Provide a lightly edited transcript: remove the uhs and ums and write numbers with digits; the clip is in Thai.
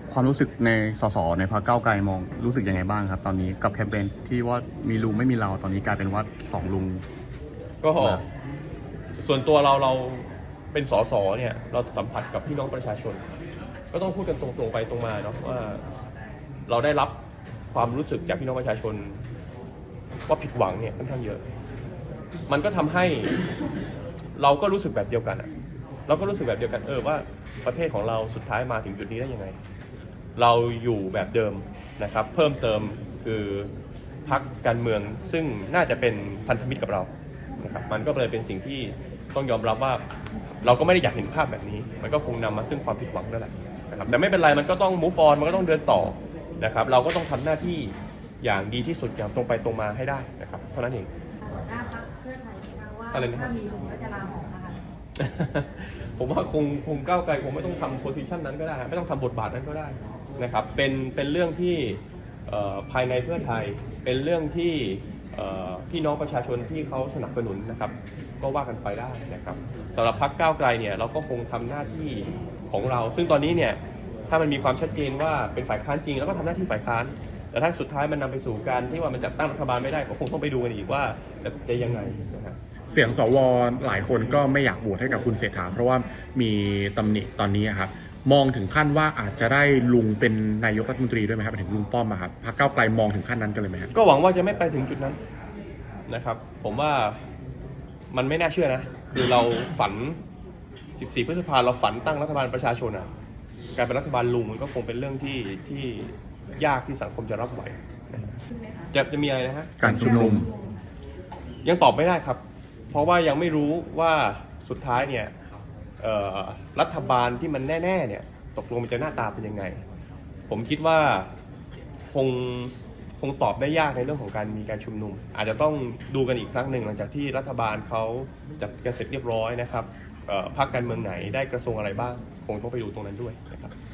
ความรู้สึกในสสในพรรคก้าวไกลมองรู้สึกยังไงบ้างครับตอนนี้กับแคมเปญที่ว่ามีลุงไม่มีเราตอนนี้กลายเป็นว่า2 ลุงก็ส่วนตัวเราเป็นสสเนี่ยเราสัมผัสกับพี่น้องประชาชนก็ต้องพูดกันตรงๆไปตรงมาเนาะว่าเราได้รับความรู้สึกจากพี่น้องประชาชนว่าผิดหวังเนี่ยค่อนข้างเยอะมันก็ทำให้เราก็รู้สึกแบบเดียวกันเราก็รู้สึกแบบเดียวกันว่าประเทศของเราสุดท้ายมาถึงจุดนี้ได้ยังไงเราอยู่แบบเดิมนะครับเพิ่มเติมคือพรรคการเมืองซึ่งน่าจะเป็นพันธมิตรกับเรานะครับมันก็เลยเป็นสิ่งที่ต้องยอมรับว่าเราก็ไม่ได้อยากเห็นภาพแบบนี้มันก็คงนำมาซึ่งความผิดหวังนั่นแหละนะครับแต่ไม่เป็นไรมันก็ต้อง move on มันก็ต้องเดินต่อนะครับเราก็ต้องทำหน้าที่อย่างดีที่สุดอย่างตรงไปตรงมาให้ได้นะครับเท่านั้นเองหัวหน้าพรรคเพื่อไทยนะคะว่าถ้ามีลุงก็จะลาออกนะคะผมว่าคงก้าวไกลคงไม่ต้องทำโพสิชันนั้นก็ได้ไม่ต้องทำบทบาทนั้นก็ได้นะครับเป็นเรื่องที่ภายในเพื่อไทยเป็นเรื่องที่พี่น้องประชาชนที่เขาสนับสนุนนะครับก็ว่ากันไปได้นะครับสำหรับพรรคก้าวไกลเนี่ยเราก็คงทำหน้าที่ของเราซึ่งตอนนี้เนี่ยถ้ามันมีความชัดเจนว่าเป็นฝ่ายค้านจริงแล้วก็ทำหน้าที่ฝ่ายค้านแต่ถ้าสุดท้ายมันนำไปสู่การที่ว่ามันจัดตั้งรัฐบาลไม่ได้ก็คงต้องไปดูกันอีกว่าจะยังไงนะครับเสียงสวหลายคนก็ไม่อยากโหวตให้กับคุณเศรษฐาเพราะว่ามีตำหนิตอนนี้ครับมองถึงขั้นว่าอาจจะได้ลุงเป็นนายกรัฐมนตรีด้วยไหมครับถึงลุงป้อมครับพรรคก้าวไกลมองถึงขั้นนั้นกันเลยไหมครับก็หวังว่าจะไม่ไปถึงจุดนั้นนะครับผมว่ามันไม่น่าเชื่อนะคือเราฝัน14 พฤษภาคมเราฝันตั้งรัฐบาลประชาชนการเป็นรัฐบาลลุงมันก็คงเป็นเรื่องที่ยากที่สังคมจะรับไหวจะมีอะไรนะฮะการชุมนุมยังตอบไม่ได้ครับเพราะว่ายังไม่รู้ว่าสุดท้ายเนี่ยรัฐบาลที่มันแน่ๆเนี่ยตกลงมันจะหน้าตาเป็นยังไงผมคิดว่าคงตอบได้ยากในเรื่องของการมีการชุมนุมอาจจะต้องดูกันอีกครั้งหนึ่งหลังจากที่รัฐบาลเขาจัดการเสร็จเรียบร้อยนะครับพรรคการเมืองไหนได้กระทรวงอะไรบ้างคงต้องไปดูตรงนั้นด้วยนะครับ